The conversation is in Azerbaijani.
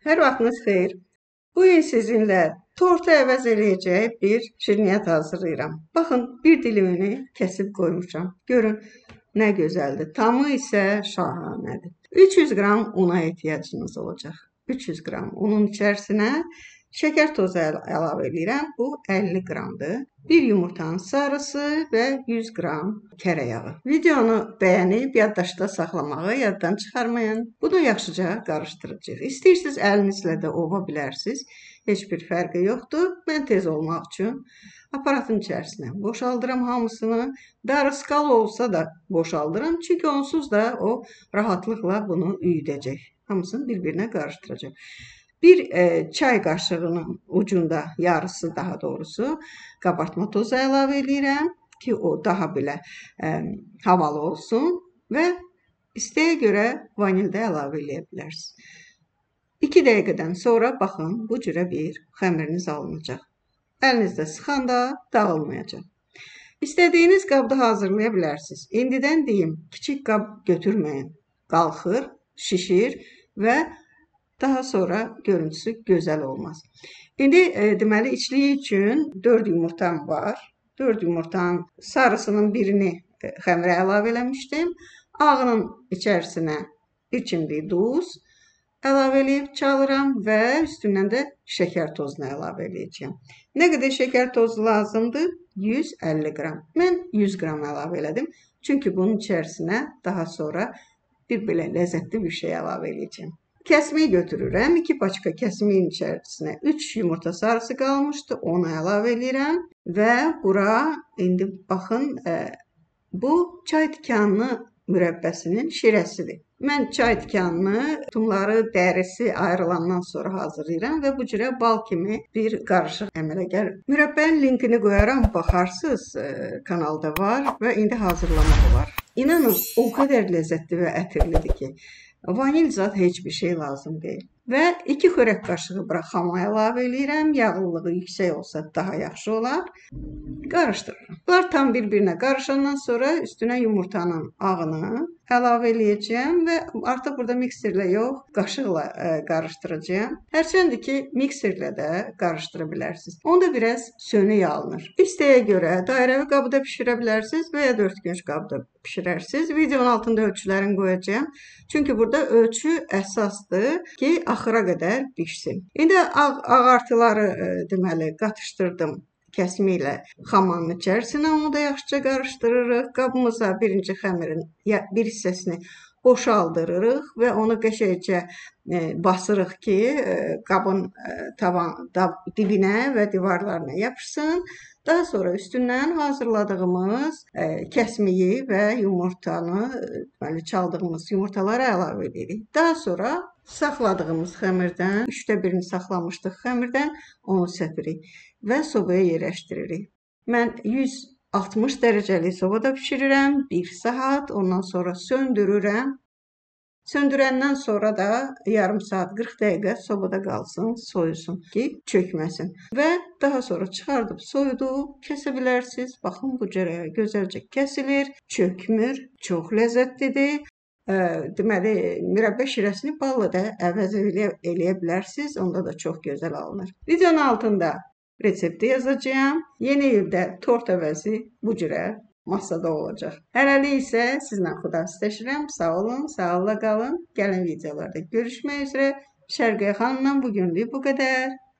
Hər vaxtınız xeyir. Bu gün sizinlə tortu əvəz eləyəcək bir şirniyyat hazırlayıram. Baxın, bir dilimini kəsib qoymuşam. Görün, nə gözəldir. Tamı isə şahanədir. 300 qram una ehtiyacınız olacaq. 300 qram unun içərisinə şəkər tozu əlavə edirəm. Bu 50 qramdır. Bir yumurtanın sarısı və 100 qram kərə yağı. Videonu bəyənib yaddaşda saxlamağı yaddan çıxarmayın. Bunu yaxşıca qarışdıracağıq. İstəyirsiniz əlinizlə də ova bilərsiniz. Heç bir fərqi yoxdur. Mən tez olmaq üçün aparatın içərisinə boşaldıram hamısını. Darısqal olsa da boşaldıram. Çünki onsuz da o rahatlıqla bunu üyüdəcək. Hamısını bir-birinə qarışdıracaq. Bir çay qaşığının ucunda, yarısı daha doğrusu, qabartma tozu əlavə edirəm ki, o daha belə havalı olsun və istəyə görə vanil də əlavə edə bilərsiniz. 2 dəqiqədən sonra baxın, bu cürə bir xəmiriniz alınacaq. Əlinizdə sıxanda dağılmayacaq. İstədiyiniz qabda hazırlaya bilərsiniz. İndidən deyim, kiçik qab götürməyin. Qalxır, şişir və daha sonra görüntüsü gözəl olmaz. İndi deməli içliyi üçün 4 yumurtam var. 4 yumurtanın sarısının birini xəmirə əlavə eləmişdim. Ağının içərisinə bir çimdik duz əlavə eləyib çalıram və üstündən də şəkər tozunu əlavə eləyəcəm. Nə qədər şəkər tozu lazımdır? 150 qram. Mən 100 qram əlavə elədim. Çünki bunun içərisinə daha sonra bir belə ləzzətli bir şey əlavə eləyəcəm. Kəsmiyi götürürəm. 2 paçka kəsmiyin içərisinə 3 yumurta sarısı qalmışdı. Onu əlavə edirəm və bura indi baxın bu çay tikanlı mürəbbəsinin şirəsidir. Mən çay tikanını, tumları, dərisi ayrılandan sonra hazırlayıram və bu cürə bal kimi bir qarışıq əmələ gəlir. Mürəbbənin linkini qoyaram, baxarsınız, kanalda var və indi hazırlamaq olar. İnanın, o qədər ləzzətli və ətirlidir ki, vanil zat heç bir şey lazım deyil. Və 2 xörək qaşığı xama əlavə edirəm. Yağlılığı yüksək olsa daha yaxşı olar. Qarışdırıram. Bunlar tam bir-birinə qarışandan sonra üstünə yumurtanın ağını əlavə eləyəcəm və artıq burada mikserlə yox, qaşıqla qarışdıracağım. Hərçəndir ki, mikserlə də qarışdıra bilərsiniz. Onda biraz sönük alınır. İstəyə görə dairəvi qabda bişirə bilərsiniz və ya dörtgünc qabda bişirərsiniz. Videonun altında ölçülərini qoyacağım. Çünki burada ölçü əsasdır ki, axıra qədər bişsin. İndi ağartıları deməli qatışdırdım kəsmi ilə xamanın içərisinə. Onu da yaxşıca qarışdırırıq. Qabımıza birinci xəmirin bir hissəsini boşaldırırıq və onu qəşəngcə basırıq ki, qabın dibinə və divarlarına yapışsın. Daha sonra üstündən hazırladığımız kəsmiyi və yumurtanı, çaldığımız yumurtaları əlavə edirik. Daha sonra saxladığımız xəmirdən, 3də 1-ni saxlamışdıq xəmirdən, onu səpirik və sobaya yerləşdiririk. Mən 160 dərəcəli sobada bişirirəm, 1 saat, ondan sonra söndürürəm. Söndürəndən sonra da yarım saat, 40 dəqiqə sobada qalsın, soyusun ki, çökməsin. Və daha sonra çıxardıb soyudub, kəsə bilərsiniz. Baxın, bu cürə gözəlcə kəsilir, çökmür, çox ləzzətlidir. Deməli, mürəbbə şirəsini balla da əvəz eləyə bilərsiniz. Onda da çox gözəl alınır. Videonun altında resepti yazacağım. Yeni ildə tort əvəzi bu cürə masada olacaq. Hələlik isə sizlə xudahafizləşirəm. Sağ olun, sağlıqla qalın. Gəlin videolarda görüşmək üzrə. Şərqiyə xanımla bugünlük bu qədər.